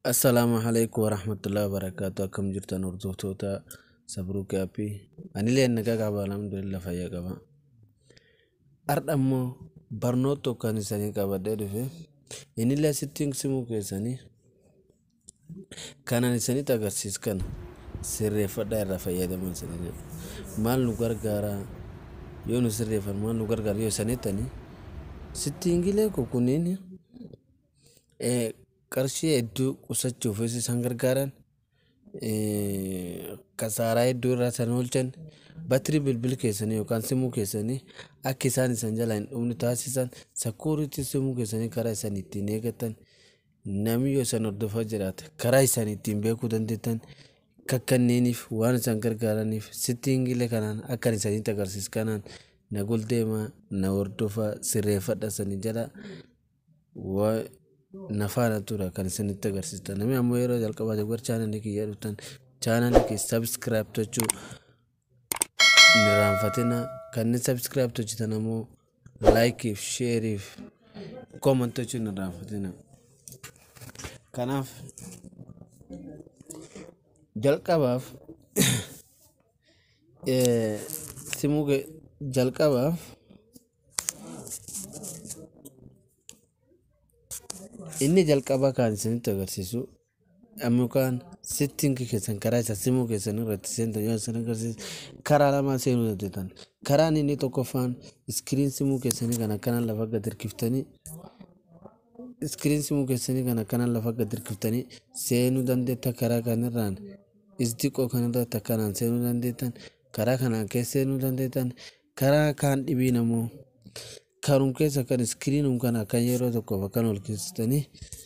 Assalamu alaikum warahmatullahi wabarakatuh. Akkam jirtan hordoftoota Sabruke api. Anilee nagaa qaba alhamdulillah fayyaa qaba. Har'a immoo barnoota kan isanii qabadhee dhufe. Inilee sitting simuu keessanii kanan isanitti agarsiiskan sirreffadha irraa fayyadaman isanii. Maal nu gargaara yoo nu sirreeffan maal nu gargaara yoo isanittani sittingilee kukuniin qarshii hedduu qusachuuf isaan gargaaran kasaaraa hedduu irraa san oolchan batirii bilbil keessanii yookaan simuu keessanii akka isaan isan jala hin dhumne taasisan security simuu keessanii karaa isaan ittiin eegatan namni yoo isaan hordofaa jiraate karaa isaan ittiin beekuu dandeettan kakkanneeniif waan isaan gargaaraniif sittingilee kanaan akka isanitti agarsiis kanaan na guldeema na hordofaa sirreeffadha sanii jala nafana tura kan isinitti agarsiistan namni ammoo yeroo jalqabaate gara chaanalii kiyya dhuftan chaanalii kee subscribe tochuu hin irraanfatina kanneen subscribe tochitan ammoo like if share if comment tochuu hin irraanfatina. Kanaaf jalqabaaf simuu jalqabaaf inni jalqaba kan isinitti agarsiisu ammukaan setting keessan karaa isa simuu keessan irratti seentan yoo isin agarsiisu karaa lama seenuu dandeettan. Karaan inni tokkoffaan screen simuu keessanii kan akkanaan lafa gad hirkiftanii screen simuu keessanii kan akkanaan lafa gad hirkiftanii seenuu dandeetta. Karaa kanarraan isdiqoo kanarratti akkanaan seenuu dandeettan. Karaa kanaan keessa seenuu dandeettan. Karaa kaan dhibiin ammoo karun keessa kan screen kan akan yeroo tokko bakkan ol keessanii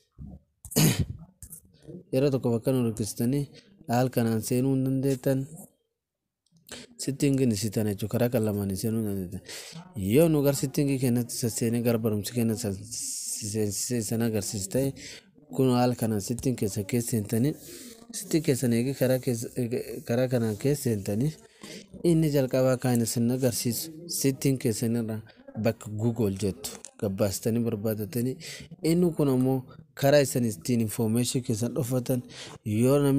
yeroo tokko bakkan ol keessanii haal kanaan seenuu dandeettan. Sittingin isitan jechuudha karaa kan lamaan seenuu dandeettan. Yoo nu gar sittingii kennatti saseenee gar barumsi kenna seensisee san agarsiista'e kun haal kanaan sitting keessa keesseentanii sitting keessan eegee karaa kanaan keesseentanii inni jalqabaa kan isin agarsiisu sitting keessanirraa bakka Google jettu gabbaastanii barbaadatanii inni kun ammoo karaa isan ittiin information keessan dhofatan yoo namni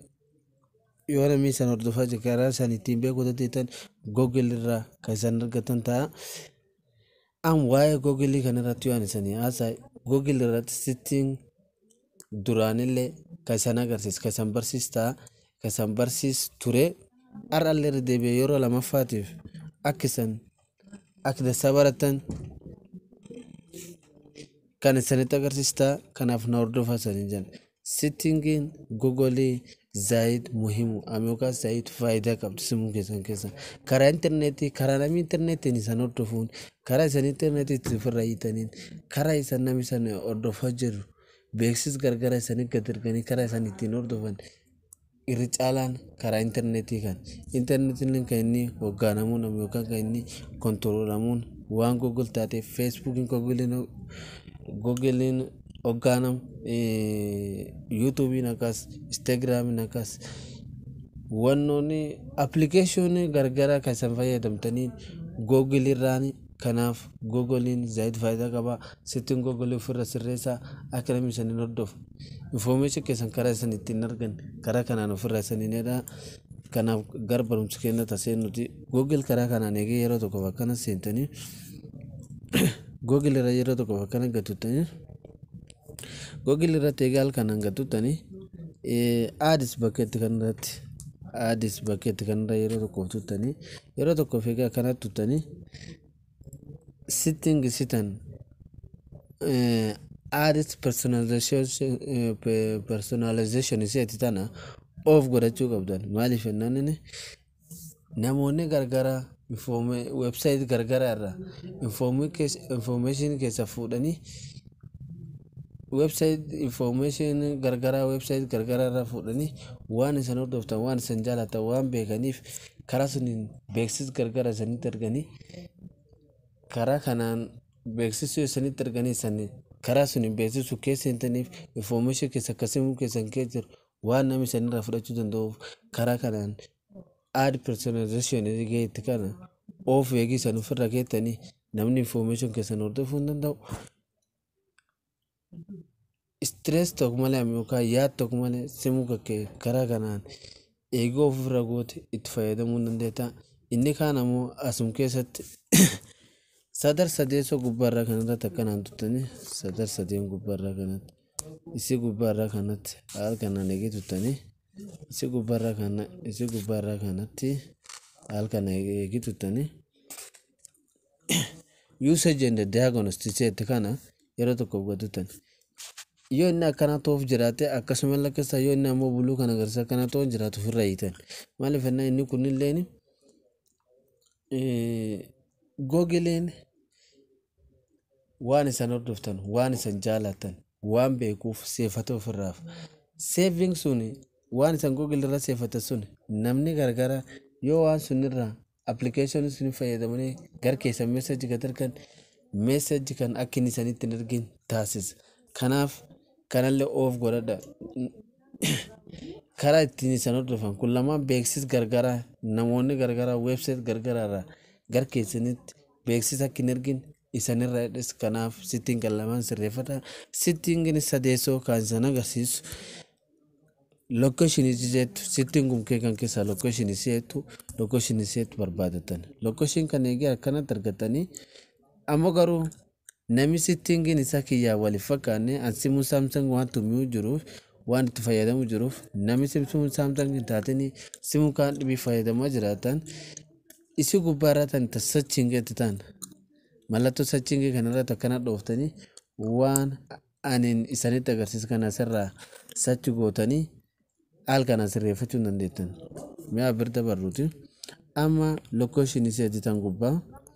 isan hordofaa jira karaa isan ittiin beekuu dandeettan Google irraa kan isan argatan ta'a. An waa'ee Google kanarratti waan isanii haasaa Google irratti sitting duraanillee kan isan agarsiis kan isan barsiis ta'a kan isan barsiis ture har'allee deebi'ee yeroo lamaffaatiif akka isan akka sabaratan kan isanitti agarsiista. Kanaaf na hordofaa sanii jiran sittingin Google zaid muhimu amyookaa zaid faayidaa qabdu simuu keessan keessa karaa internetii karaa namni internetiin isan hordofuun karaa isan internetii itti ofirraa hiitaniin karaa isan namni isan hordofaa jiru beeksisa gargara isanii gad erganii karaa isan ittiin hordofan irri caalaan karaa internetii kan internetiin kan inni hoggaanamuun yookaan kan inni kontiroolamuun waan Google taate Facebookiin Googlein hoggaanam YouTubein akkas Instagramiin akkas wannoonni application gargara kan isan fayyadamtaniin Google irraani. Kanaaf Googlein zaid faayidaa qaba. Sitting Google ofirra sirreessaa akka namni isan hin hordofu information keessan karaa isan ittiin argan karaa kanaan ofirra isaaniidha. Kanaaf gar barumsi kenna taseen nuti Google karaa kanaan eegee yeroo tokko bakkana seentanii Google irra yeroo tokko bakkana gatuttanii Google irratti eegaa halkanaan gatuttanii aadis bakkeetti kanarratti aadis bakkeetti kanarra yeroo tokko tuttanii yeroo tokko eegaa kanatti tuttanii sitting sitan addis personalization isheeti tana of godhachuu qabdan. Maaliif jennaan namoonni gargara website gargara irraa information keessa fuudhanii website gargara irraa fuudhanii waan isan hordoftan waan isan jaalatan waan beekaniif karaa suniin beeksisa gargara isanitti arganii karaa kanaan beeksisuu isanitti arganii isanii karaa suniin beeksisu keessa hintaniif information keessa akkasimu keessan kee jiru waan namni isanirraa fudhachuu danda'uuf karaa kanaan ad personalization geetti kana of eegii isan ofirra keettanii namni information keessan hordofuu hin danda'u. stress tokko malee yookaan yaad tokko malee simuu kee karaa kanaan eeguu ofirra goote itti fayyadamuu dandeetta. Inni kaan ammoo asum keessatti sadar sadeessoo gubbaarraa kanarratti akkanaan tuttanii sadar sadeen gubbaarraa kanatti isi gubbaarraa kanatti haal kanaan eegee tuttanii isi gubbaarraa kanatti haal kana eegee tuttanii usage and diagnostic kana yeroo tokko godhutan. Yoo inni akkana toof jiraate akkasuma lakkeessa yoo inni ammoo buluu kana agarsiisa akkana toof jiraatu ofirra hiitan. Maaliif ennaa inni kunilleen googileen waan isan hordoftan waan isan jaalatan waan beekuuf seefate ofirraaf. Saving sun waan isan googil irra seefate sun namni gargara yoo waan sunirraa application sun fayyadamanii gar keessa message gadarkan message kan akka inni sanitti hin argin taasisa. Kanaaf kanallee of godhadha. Karaa ittiin isan hordofan kun lamaan beeksisa gargaraa namoonni gargaraa website gargaraarraa gar keessanitti beeksisa akka hin argin isanirra hidhes. Kanaaf sittiin kan lamaan sirreeffadha. Sittiin gini sadeessoo kan isan agarsiisu location ijeetu sittiin gumkee kan keessaa location iseetu barbaadatan. Location kan eegee akkanatti argatanii ammoo garuu nami sittiin gini isaa kiyyaa waliif fakkaanne ansimuu Samsung waan tummuu jiruuf waan itti fayyadamu jiruuf nami simuu Samsung taatanii simuu kaan dhibii fayyadamaa jiraatan isi gubbaarraa tan sachiingeetti ta'an mallattoo sachiingee kanarratti akkana dhooftanii waan anin isanitti agarsiisa kana sirraa sachi gootanii haal kana sirreeffachuu dandeettan. Mi'a birda barruuti amma location iseetti tan gubbaa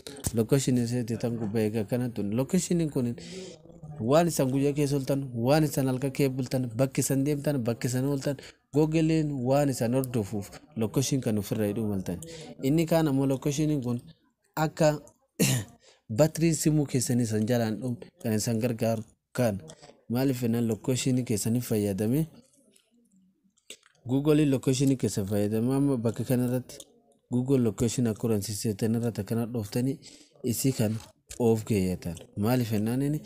eegaa kanatti location kun waan isan guyyaa keessa ooltan waan isan halka kee bultan bakki isan deemtan bakki isan ooltan googileen waan isan hordofuuf location kan ofirra hidhuu maltan. Inni kaan ammoo location kun akka batterii simuu keessanii san jalaan dhuun kan isan gargaaru kan maaliif ennaan location keessanii fayyadame Google location keessa fayyadama amma bakka kanarratti Google location akkuransiisetan irratti akkana dhooftanii isii kan of keeyyatan. Maaliif ennaan inni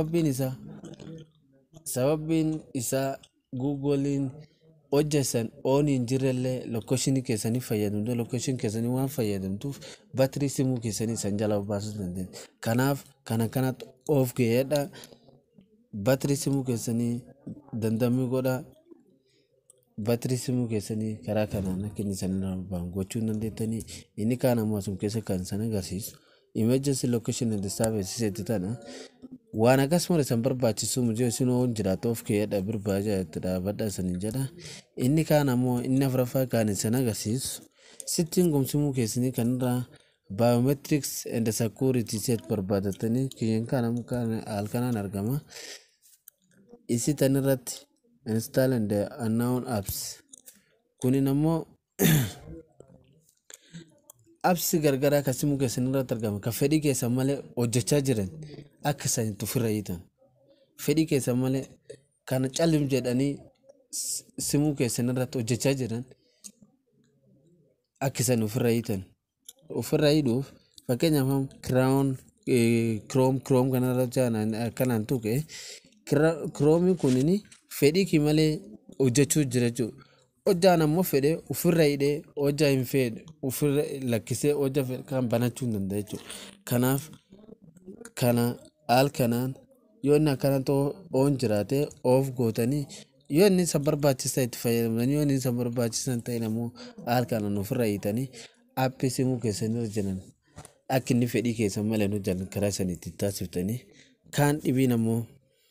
sababiin isaa Googlein hojjesan ooniin jirellee location keessanii fayyadamtu location keessanii waan fayyadamtuuf batterii simuu keessanii san jala baasuu dandeenya. Kanaaf kanatti of keeyyadha. Batterii simuu keessanii dandamii godha. Batterii simuu keessanii karaa kanaan akka inni sanirraa ba'an gochuu dandeettanii. Inni kaan ammoo asum keessa kan san agarsiisu emergency location and service iseetti tana waan akkasuma isan barbaachisu mujee isin oon jiraatu of keeyyadha birbaaja itti dhaabadha isanin jedha. Inni kaan ammoo inni afuraffaa kan isan agarsiisu sittiin gumsimuu keessanii kanirraa biometrics and security iseet barbaadatanii kiyyeen kaan ammoo haal kanaan argama. Isi tanirratti install and unknown apps kunin ammoo apps gargaraa kan simuu keessanirratti argama kan fedhii keessan malee hojjechaa jiran akka isaan itti ofirra hiitan. Fedhii keessan malee kana callim jedhanii simuu keessanirratti hojjechaa jiran akka isaan ofirra hiitan. Ofirra hiidhuuf fakkeenyaaf Chrome kanarratti akkanaan tuqe Chrome kunini fedhii kee malee hojjechuu jira jechuudha. Hojjaan ammoo fedhee ofirra hidhee hojjaa hin fedhe ofirra lakkisee hojja kan banachuu hin danda'a jechuudha. Kanaaf kana haal kanaan yoo inni akkana oon jiraate of gootanii yoo inni isa barbaachisaa itti fayyadamanii yoo inni isa barbaachisan ta'in ammoo haal kanaan ofirra hiitanii aappii simuu keessanii jiran akka inni fedhii keessan malee hojjan karaa isaniitti taasiftanii kaan dhibiin ammoo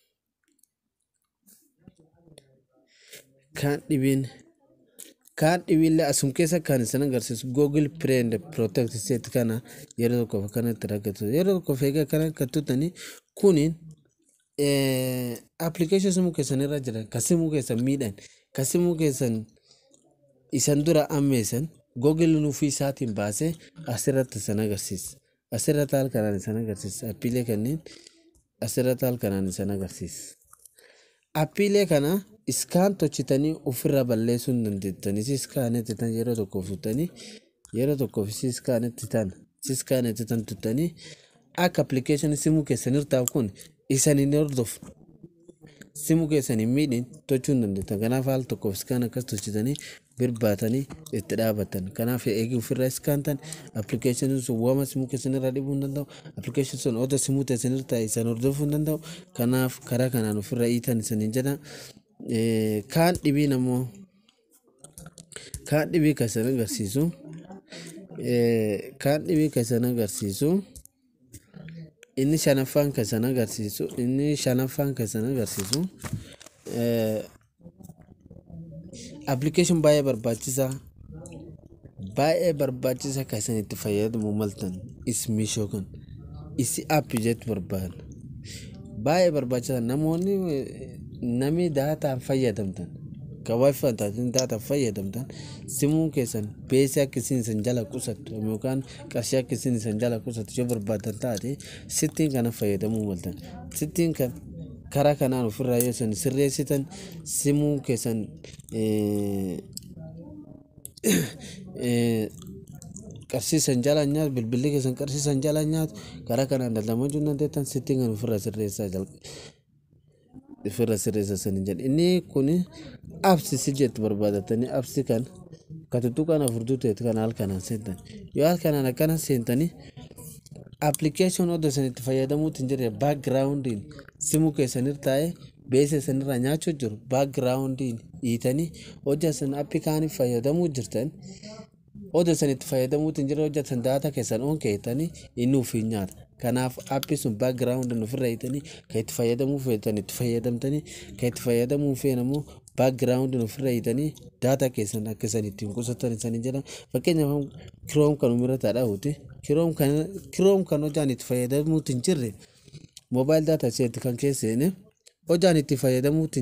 kan dhibiillee asum keessa kan isan agarsiisu Google Play and Protect set kana yeroo tokko kanatti raggatu yeroo tokko feega kana kattutanii kunin application simuu keessan irra jira kasimuu keessan miidhan kasimuu keessan isan dura ammeessan Google nuufii isaatiin baasee asirratti isan agarsiisa. Asirratti haal kanaan isan agarsiisa. Appiilee kanneen asirratti haal kanaan isan agarsiisa. Appiilee kana iskaan tochitanii ofirra balleessuu hin dandeettanii si iskaanetti tan yeroo tokkoof tuttanii yeroo tokkoof si iskaanetti tan tuttanii akka application simuu keessan irraa kun isan hin hordofu simu keessan hin miidhin tochuu hin dandeettan. Kanaaf haal tokkoof iskaan akkas tolchitanii birbaatanii itti dhaabatan. Kanaaf eegi ofirraa iskaantan appilikeeshiniin sun waama simuu keessan irraa dhibuu hin danda'u. Appilikeeshiniin sun oda simuu teessan irra taa'e isaan hordofuu hin danda'u. Kanaaf karaa kanaan ofirraa hiitan isaniin jedha. Kaan dhibiin ammoo kaan dhibii kan agarsiisu kaan dhibii kan agarsiisu inni shanaffaan kan agarsiisu application baay'ee barbaachisaa kan isin itti fayyadamu maltan ismiishoo kan isi app jettu barbaadan baay'ee barbaachisaa namni daataan fayyadamtan kawaafan taatiin daataan fayyadamtan simuun keessan beesii akka isin san jala qusattu yookaan qarshii akka isin san jala qusattu yoo barbaadan taate sittiin kana fayyadamuu maltan sittiin kan karaa kanaan ofirraa yoo isin sirreessitan simuun keessan qarshii san jala nyaatu bilbilli keessan qarshii san jala nyaatu karaa kanaan daldamachuu dandeettan sittiin kan ofirraa sirreessaa sanin jedhe inni kun apps si jettu barbaadatanii apps kan katuttuu kana furtuu ta'e kan halkanaan seentan yoo halkanaan akkana seentanii application oda sanitti fayyadamuutti hin jirre backgroundiin simuu keessanirra taa'ee beesee sanirraa nyaachuu jiru backgroundiin hiitanii hojja san appii kaaniif fayyadamuu jirtan oda sanitti fayyadamuutti hin jirre hojja san daata keessan on keetanii inni ofii nyaata. Kanaaf appii sun background ofirraa hiitanii kan itti fayyadamuu feetan itti fayyadamtanii kan itti fayyadamuu feena immoo background ofirraa hiitanii daata keessan akka isaan ittiin qusatan isaanii jedhama. Fakkeenyaaf kiroom kan umirra taadhaa'uuti kiroom kan hojjaan itti fayyadamuutti hin jirre moobaayil daata isheetti kan keesseene hojjaan itti fayyadamuutti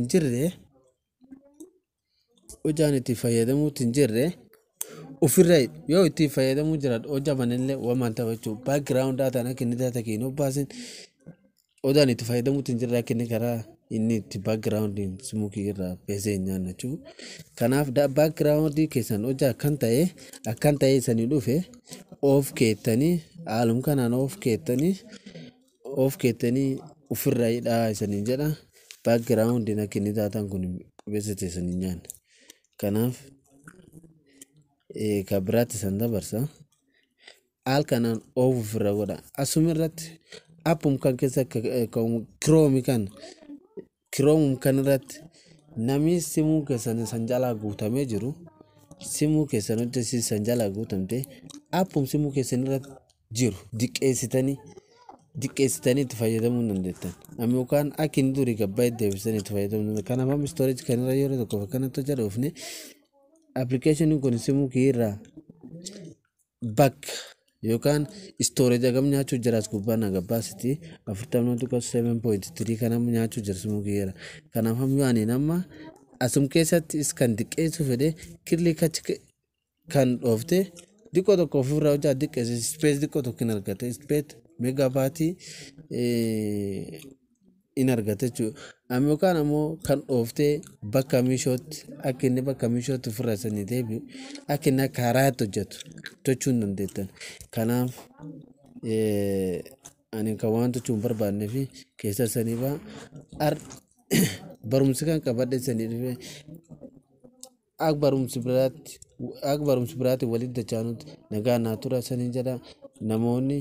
hin jirre ofirraa yoo itti fayyadamuu jira hojja manillee waan ta'uu background data akka inni data keenya baasin odaan itti fayyadamuutti hin jirre akka inni karaa inni itti background simuu irraa beesee nyaanna jechuudha. Kanaaf background keessan hojja akkan ta'e isanii dhufe of keettanii haalum kanaan of keettanii ofirraa hidhaa isanii jedha background akka inni daataan kun beesee isanii nyaanna. Kanaaf kabiraatti san dabarsa haal kanaan oofu ofirra godha asumirratti appum kan keessa kiroomum kan irratti namni simuu keessan san jalaa guutamee jiru simuu keessan hojjesi san jalaa guutamte appum simuu keessan irratti jiru diqqeessitanii itti fayyadamuu dandeettan amma yookaan akka inni durii gabbaa itti deebisanii itti fayyadamuu dandeettan. Kanaaf amma storage kan irra yeroo tokko fakkanatti hojja dhoofne application kun simuu irraa bakka yookaan storage agam nyaachuu jiraas gubbaan agabaasiti 47.3 kanam nyaachuu jira simuu irra. Kanaaf amma ani nama asum keessatti iskan diqqeessu fedhe kirlikachi kan dhoofte diqqoo tokko ofirraa hojjaa diqqeesse space diqqoo tokko hin argate space megaabaatii in argate jechuudha. Amma yookaan ammoo kan dhooftee bakka miishootti akka inni bakka miishootti ofirraa sanii deebi'u akka inni akka haraatti hojjetu tochuu hin dandeettan. Kanaaf ani kan waan tochuu hin barbaadnee fi keessa sanii ba'a barumsi kan qabadhe sanii dhufe akka barumsi biraatti walitti dachaanutti nagaa naa tura sanii jedha. Namoonni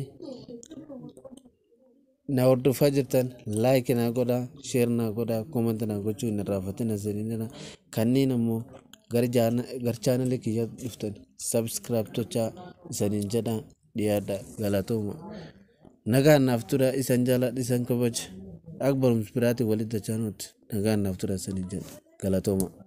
na hordofaa jirtan like na godha share na godha comment na gochuu hin irraanfatin asirratti kanneen ammoo gar channel kiyya dhuftan subscribe tochaa isaniin jedha dhiyaadha galatooma nagaan naaf tura isan jaaladha isan kabaja akka barumsa biraatti walitti dachaanutti nagaan naaf tura isaniin jedha galatooma.